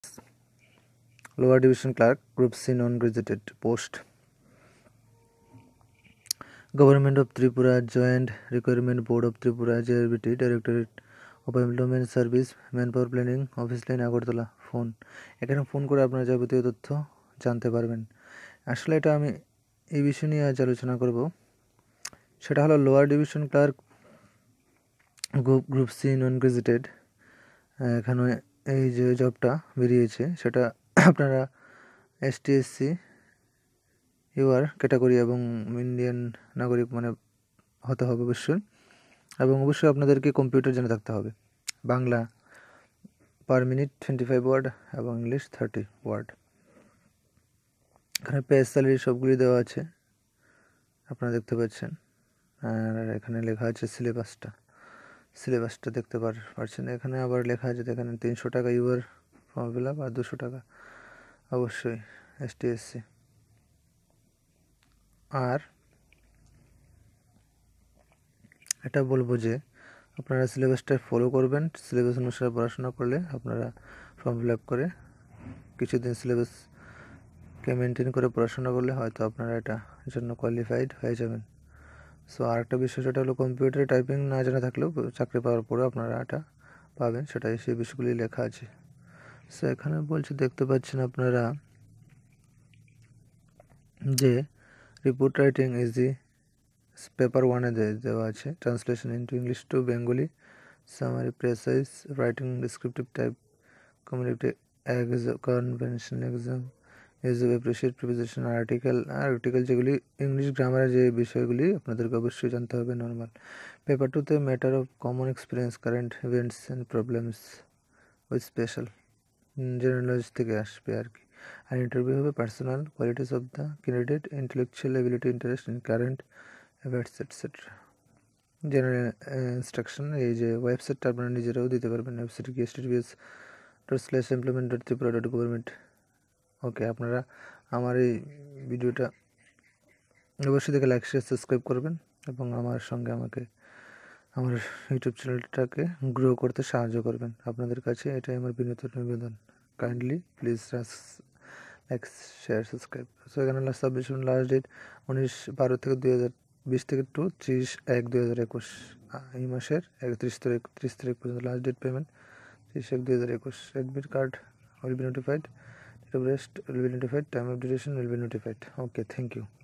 Lower Division Clerk, Group C non-gazetted post. Government of Tripura Joint Requirement Board of Tripura JRBT Directorate of Employment Service Manpower Planning Office Line Agartala phone. এখানে phone করে আপনারা যাবতীয় তথ্য জানতে পারবেন। আসলে এটা আমি এই বিষয় নিয়ে আজ আলোচনা করব। সেটা হলো lower division clerk group C non graduated. এখানে এই যে জবটা বেরিয়েছে সেটা আপনারা এসটিএসসি ইউআর ক্যাটাগরি এবং ইন্ডিয়ান নাগরিক মানে হতে হবে অবশ্যই, এবং অবশ্যই আপনাদেরকে কম্পিউটার জানা থাকতে হবে। বাংলা পার মিনিট 25 ওয়ার্ড এবং ইংলিশ 30 ওয়ার্ড। এখানে পেজ স্যালারি সবগুলি দেওয়া আছে, আপনারা দেখতে পাচ্ছেন। আর এখানে লেখা আছে সিলেবাসটা দেখতে পাচ্ছেন। এখানে আবার লেখা আছে দেখেন 300 টাকা ইউআর ফর্ম ফিল আপ আর 200 টাকা অবশ্যই এসটিএসসি। আর এটা বলবো যে আপনারা সিলেবাসটা ফলো করবেন। সিলেবাস অনুসারে পড়াশোনা করলে আপনারা ফর্ম ফিল আপ করে কিছুদিন সিলেবাসকে মেনটেন করে পড়াশোনা করলে হয়তো আপনারা এটা জন্য কোয়ালিফাইড হয়ে যাবেন। সো আরেকটা বিষয় সেটা হলো কম্পিউটারে টাইপিং না জানা থাকলেও চাকরি পাওয়ার পরে আপনারা এটা পাবেন, সেটাই সেই বিষয়গুলি লেখা আছে। সো এখানে বলছি দেখতে পাচ্ছেন আপনারা যে রিপোর্ট রাইটিং ইজি পেপার 1 দেওয়া আছে, translation into English to Bengali, summary precise writing descriptive type communicative convention exam is appreciate preposition article যেগুলি ইংলিশ গ্রামারের যে বিষয়গুলি আপনাদেরকে অবশ্যই জানতে হবে নর্মাল। পেপার 2তে matter of common experience current events and problems with special general knowledge থেকে আসবে আর কি। আর ইন্টারভিউ হবে personal qualities of the candidate, intellectual ability, interest in current events etcetera. General instruction এই যে ওয়েবসাইটটা আপনারা নিজেরাও দিতে পারবেন। ওয়েবসাইট কি https://employment.tripura.government। ওকে, আপনারা আমার এই ভিডিওটা অবশ্যই দেখে লাইক শেয়ার সাবস্ক্রাইব করবেন এবং আমার সঙ্গে আমার ইউটিউব চ্যানেলটাকে গ্রো করতে সাহায্য করবেন। আপনাদের কাছে এটাই আমার বিনীত নিবেদন। Kindly please like share subscribe. So এখানে সাবমিশন লাস্ট ডেট 19/12 থেকে 2020 থেকে টু 30/1/2021। এই মাসের 30 তারিখ পর্যন্ত last date payment 30/1/2021। Admit card will be notified, date of rest will be notified, time of duration will be notified. Okay, thank you.